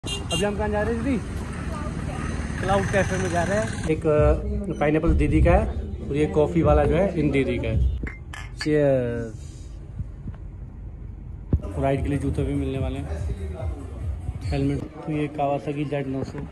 अभी हम कहाँ जा रहे हैं दीदी? क्लाउड कैफे में जा रहे हैं। एक पाइनएप्पल दीदी का है और ये कॉफ़ी वाला जो है इन दीदी का है। चीयर्स। राइड के लिए जूते भी मिलने वाले हैं, हेलमेट। तो ये Kawasaki Z900।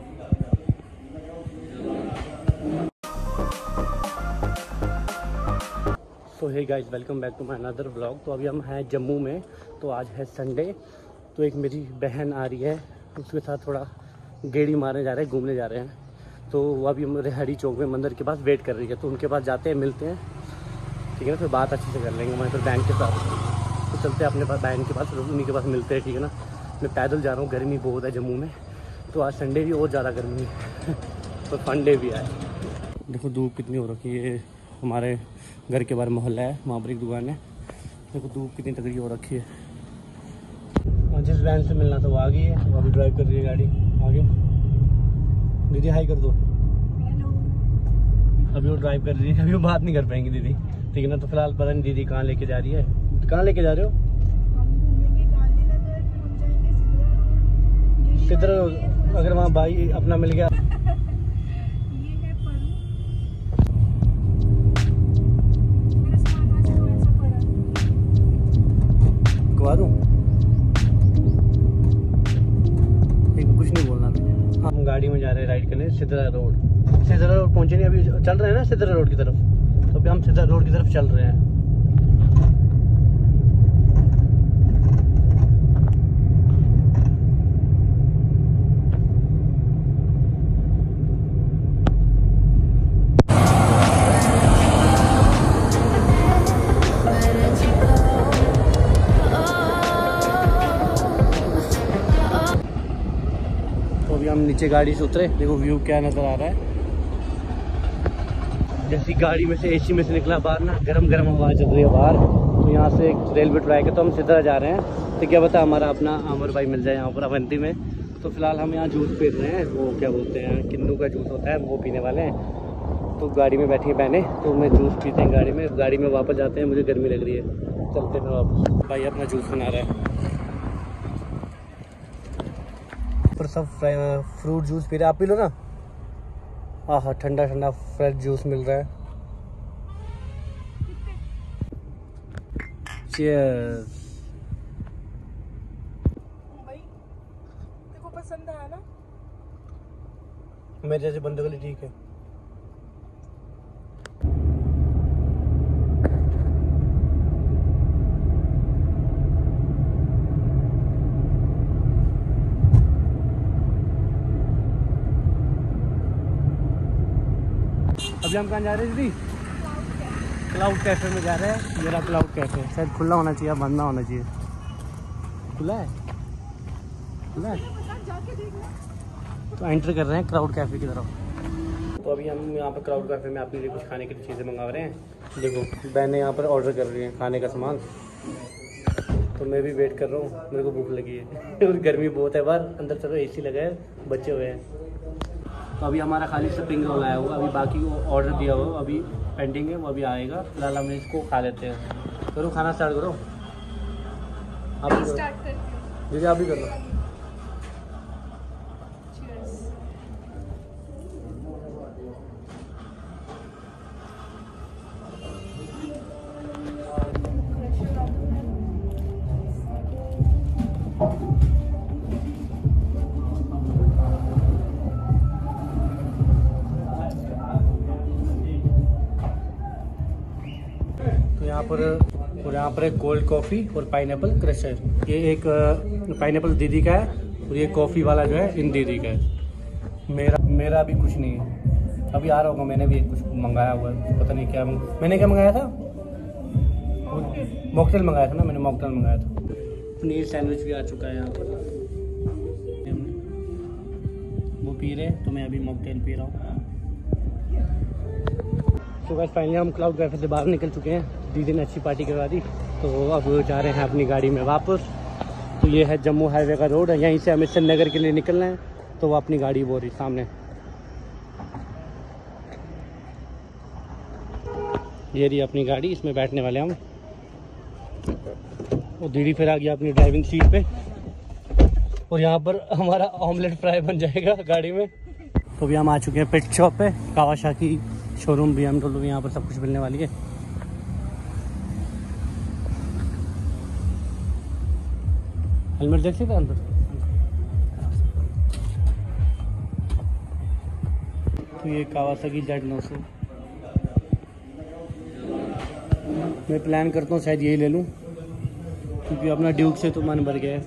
So hey guys, welcome back to my another blog. तो अभी हम हैं जम्मू में। तो आज है संडे। तो एक मेरी बहन आ रही है, उसके साथ थोड़ा गेड़ी मारने जा रहे हैं, घूमने जा रहे हैं। तो वो अभी हमारे हरी चौक में मंदिर के पास वेट कर रही है। तो उनके पास जाते हैं, मिलते हैं, ठीक है ना। फिर बात अच्छे से कर लेंगे हमारे फिर बहन के साथ। तो चलते हैं अपने पास, बहन के पास, उन्हीं के पास मिलते हैं, ठीक है ना। मैं पैदल जा रहा हूँ, गर्मी बहुत है जम्मू में। तो आज संडे भी और ज़्यादा गर्मी है तो फन डे भी है। देखो धूप कितनी हो रखी है। हमारे घर के बाहर मोहल्ला है, वहाँ पर एक दुकान है। देखो धूप कितनी तगड़ी हो रखी है। और जिस वैन से मिलना था वो आ गई है, वो अभी ड्राइव कर रही है गाड़ी आगे। दीदी हाई कर दो। अभी वो ड्राइव कर रही है, अभी वो बात नहीं कर पाएंगी दीदी, ठीक है ना। तो फिलहाल पता नहीं दीदी कहाँ लेके जा रही है। कहाँ लेके जा रहे हो? किधर? अगर वहाँ भाई अपना मिल गया। गवा दूँ? कुछ नहीं बोलना। हम गाड़ी में जा रहे हैं राइड करने सिद्धरा रोड। सिद्धरा रोड पहुंचे नहीं, अभी चल रहे हैं ना सिद्धरा रोड की तरफ। तो अभी हम सिद्धरा रोड की तरफ चल रहे हैं। तो अभी हम नीचे गाड़ी से उतरे, देखो व्यू क्या नज़र आ रहा है। जैसी गाड़ी में से एसी में से निकला बाहर ना, गरम गरम हवा चल रही है बाहर। तो यहाँ से एक रेलवे ट्रैक है, तो हम सीधा जा रहे हैं। तो क्या पता हमारा अपना अमर भाई मिल जाए यहाँ पर अवंती में। तो फिलहाल हम यहाँ जूस पी रहे हैं, वो क्या बोलते हैं, किन्नू का जूस होता है, वो पीने वाले हैं। तो गाड़ी में बैठी है बहनें, तो मैं जूस पीते हैं गाड़ी में। गाड़ी में वापस जाते हैं, मुझे गर्मी लग रही है, चलते हैं वापस। भाई अपना जूस बना रहा है पर सब फ्रूट जूस पी रहे। आप पी लो ना। हाँ, ठंडा ठंडा फ्रेश जूस मिल रहा है। चीयर्स। भाई देखो पसंद आया ना? मेरे जैसे बंदे के लिए ठीक है। अभी हम कहाँ जा रहे हैं दीदी? क्लाउड कैफे में जा रहे हैं। मेरा क्लाउड कैफे शायद खुला होना चाहिए, बंद ना होना चाहिए। खुला है? खुला है तो एंटर कर रहे हैं क्लाउड कैफे की तरफ। तो अभी हम यहाँ पर क्लाउड कैफे में अपने लिए कुछ खाने की चीज़ें मंगा रहे हैं। देखो बहनें यहाँ पर ऑर्डर कर रही हैं खाने का सामान। तो मैं भी वेट कर रहा हूँ, मेरे को भूख लगी है और गर्मी बहुत है बाहर। अंदर चलो एसी लगा है, बच्चे हुए हैं। तो अभी हमारा खाली स्प्रिंग रोल आया हुआ, अभी बाकी वो ऑर्डर दिया हुआ अभी पेंडिंग है, वो अभी आएगा। फिलहाल हम इसको खा लेते हैं। करो खाना स्टार्ट करो। आप भी स्टार्ट करती हूँ। दीदी आप भी कर लो। यहाँ पर एक कोल्ड कॉफ़ी और पाइनएप्पल क्रश है। ये एक पाइनएप्पल दीदी का है और ये कॉफ़ी वाला जो है इन दीदी का है। मेरा भी कुछ नहीं है, अभी आ रहा होगा। मैंने भी कुछ मंगाया हुआ है, पता नहीं क्या मैंने क्या मंगाया था। मॉकटेल मंगाया था ना, मैंने मॉकटेल मंगाया था। पनीर सैंडविच भी आ चुका है यहाँ पर, वो पी रहे हैं, तो मैं अभी मॉकटेल पी रहा हूँ। तो गाइस फाइनली हम क्लाउड कैफे से बाहर निकल चुके हैं। दीदी ने अच्छी पार्टी करवा दी, तो अब जा रहे हैं अपनी गाड़ी में वापस। तो ये है जम्मू हाईवे का रोड है, यहीं से हमें श्रीनगर के लिए निकलना है। तो वो अपनी गाड़ी वो रही सामने, ये रही अपनी गाड़ी, इसमें बैठने वाले हम। और दीदी फिर आ गया अपनी ड्राइविंग सीट पे। और यहाँ पर हमारा ऑमलेट फ्राई बन जाएगा गाड़ी में। तो अभी हम आ चुके हैं पेट शॉप पे, कावासाकी शोरूम BMW, यहाँ पर सब कुछ मिलने वाली है। हेलमेट देख सकते अंदर। तो ये कावासाकी Z900 मैं प्लान करता हूँ शायद यही ले लूँ, क्योंकि अपना ड्यूक से तो मन भर गया है।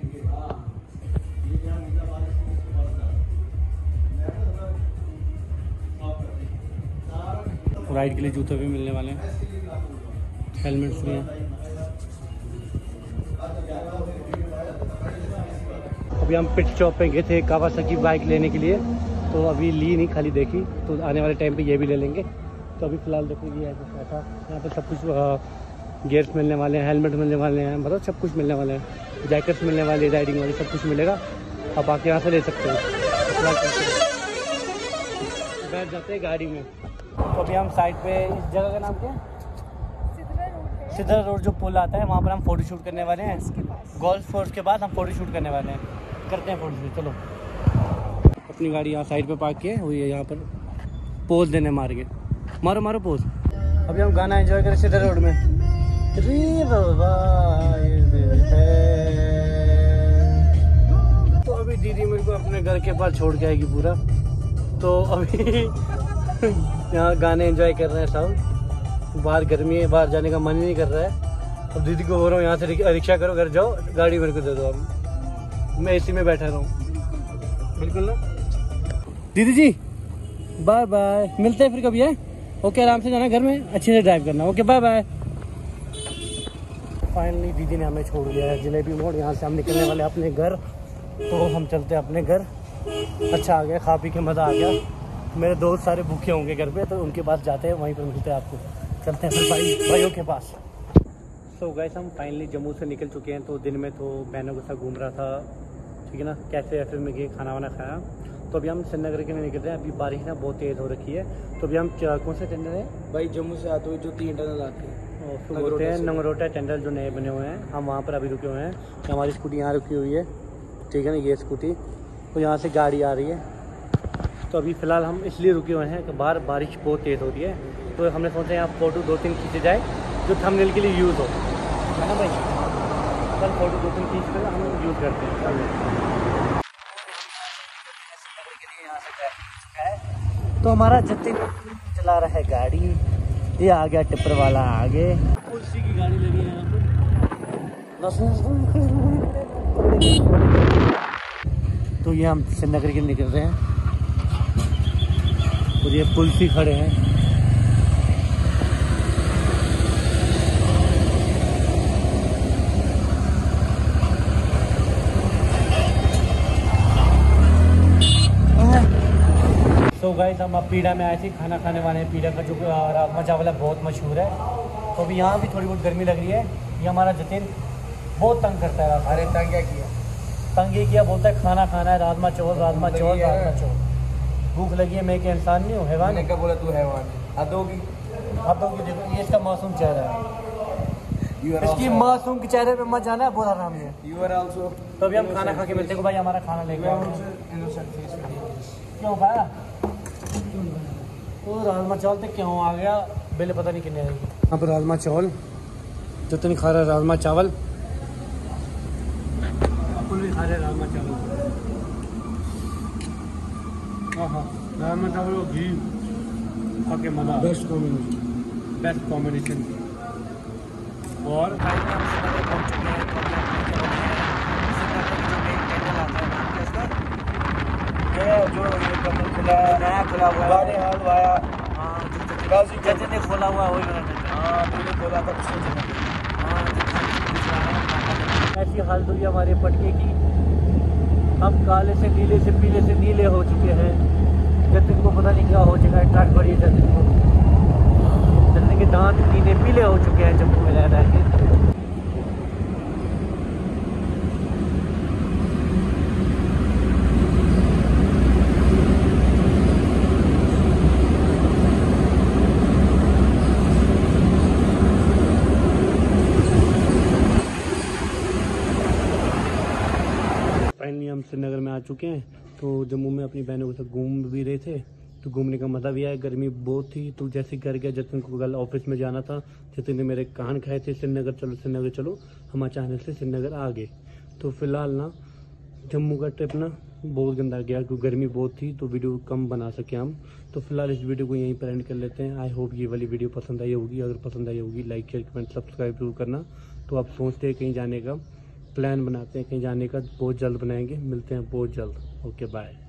राइड के लिए जूते भी मिलने वाले हैं, हेलमेट्स भी हैं। अभी हम पिट शॉप पे गए थे कावासाकी बाइक लेने के लिए, तो अभी ली नहीं, खाली देखी। तो आने वाले टाइम पे ये भी ले लेंगे। तो अभी फ़िलहाल देखो ये है कुछ ऐसा, यहाँ पे सब कुछ गियर्स मिलने वाले हैं, हेलमेट मिलने वाले हैं, मतलब सब कुछ मिलने वाले हैं, जैकेट्स मिलने वाली, राइडिंग वाली, सब कुछ मिलेगा। आप आके यहाँ से ले सकते हो। बैठ जाते हैं गाड़ी में। तो अभी हम साइड पे, इस जगह का नाम क्या है? सिद्धरा रोड जो पुल आता है, वहाँ पर हम फोटो शूट करने वाले हैं। गोल्फ कोर्स के बाद हम फोटो शूट करने वाले हैं, करते हैं फोटो शूट। चलो अपनी गाड़ी यहाँ साइड पे पार्क किए हुई है, यहाँ पर पोज देने मार के, मारो मारो पोज। अभी हम गाना एंजॉय करें सिद्धरा रोड में। तो अभी दीदी मेरे को अपने घर के पास छोड़ के आएगी पूरा, तो अभी यहाँ गाने एंजॉय कर रहे हैं सब। बाहर गर्मी है, बाहर जाने का मन ही नहीं कर रहा है। अब दीदी को बोल रहा हूँ यहाँ से रिक्शा करो, घर जाओ, गाड़ी मेरे को दे दो, अब मैं एसी में बैठा रहूँ। बिल्कुल ना दीदी जी, बाय बाय, मिलते हैं फिर कभी है। ओके, आराम से जाना घर में, अच्छे से ड्राइव करना। Okay bye bye. फाइनली दीदी ने हमें छोड़ दिया है जलेबी मोड़, यहाँ से हम निकलने वाले अपने घर। तो हम चलते हैं अपने घर। अच्छा आ गया, खा पी के मज़ा आ गया। मेरे दोस्त सारे भूखे होंगे घर पे, तो उनके पास जाते हैं, वहीं पर मिलते हैं आपको। चलते हैं फिर भाइयों के पास। सो गाइस, हम फाइनली जम्मू से निकल चुके हैं। तो दिन में तो बहनों के साथ घूम रहा था, ठीक है ना, कैफे वैफे में गए, खाना वाना खाया। तो अभी हम श्रीनगर के लिए निकल रहे हैं। अभी बारिश ना बहुत तेज़ हो रखी है। तो अभी हम कौन से टेंडर है भाई? जम्मू से आते हुए जो 3 टनल आते हैं, उसको बोलते हैं नंगरोटा टेंडर, जो नए बने हुए हैं। हम वहाँ पर अभी रुके हुए हैं। हमारी स्कूटी यहाँ रुकी हुई है, ठीक है ना, ये स्कूटी। तो यहाँ से गाड़ी आ रही है। तो अभी फ़िलहाल हम इसलिए रुके हुए हैं कि बाहर बारिश बहुत तेज़ हो रही है। तो हमने सोचा यहाँ फ़ोटो 2-3 खींचे जाए, जो थंबनेल के लिए यूज़ हो, है ना भाई। कल फ़ोटो 2-3 खींच कर हम यूज़ करते हैं। तो हमारा जतिन चला रहा है गाड़ी, ये आ गया टिप्पर वाला आगे, कुर्सी की गाड़ी लगी है यहाँ पर। तो ये हम श्रीनगर के निकल रहे हैं और ये पुलिस खड़े हैं। तो गाइस, हम अब पीड़ा में आए थे खाना खाने वाले। पीड़ा का जो राजमा चावल है बहुत मशहूर है। तो अभी यहाँ भी थोड़ी बहुत गर्मी लग रही है। ये हमारा जतिन बहुत तंग करता है। अरे तंग क्या किया? तंग ये किया, बोलता है खाना खाना है, राजमा चावल राजमा चावल राजमा चावल। भूख लगी है, मैं एक इंसान नहीं हूँ, हैवान। मैंने क्या बोला? तू हैवान है। हाथों की देखो, ये इसका मासूम चेहरा है। इसकी मासूम के चेहरे पे मत जाना है, बहुत आराम है। You are also. तो अभी हम खाना खा के मिलते हैं। भाई हमारा खाना लेके आओ। क्यों भाई? तो राजमा चावल तो क्यों आ गया, बिल पता नहीं कितने आएगी। यहाँ पर राजमा चावल, जितनी खा रहा है राजमा चावल, अपन भी खा रहे राजमा चावल। हाँ हाँ, राजमा चावल और घी खा के मज़ा। Best combination, best combination. और जो ये खुला नया खुला हुआ है, जैसे ने खोला हुआ वही बना। हाँ, मैंने खोला था पिछले जगह। हाँ, ऐसी हालत हुई हमारे पटके की। हम काले से नीले से पीले से नीले हो चुके हैं। जतिन को पता नहीं क्या हो चुका है, ट्रक भरी जतिन को। जतिन के दांत नीले पीले हो चुके हैं जम्मू में रह रह के। चुके हैं। तो जम्मू में अपनी बहनों के साथ घूम भी रहे थे। तो घूमने का मज़ा भी आया, गर्मी बहुत थी। तो जैसे घर गया, जतिन को कल ऑफिस में जाना था, जतिन ने मेरे कान खाए थे श्रीनगर चलो श्रीनगर चलो। हम अचानक से श्रीनगर आ गए। तो फिलहाल ना जम्मू का ट्रिप ना बहुत गंदा गया क्योंकि गर्मी बहुत थी, तो वीडियो कम बना सके हम। तो फिलहाल इस वीडियो को यहीं पर एंड कर लेते हैं। आई होप ये वाली वीडियो पसंद आई होगी। अगर पसंद आई होगी लाइक शेयर कमेंट सब्सक्राइब जरूर करना। तो आप सोचते हैं कहीं जाने का, प्लान बनाते हैं कहीं जाने का, बहुत जल्द बनाएंगे। मिलते हैं बहुत जल्द। Okay bye.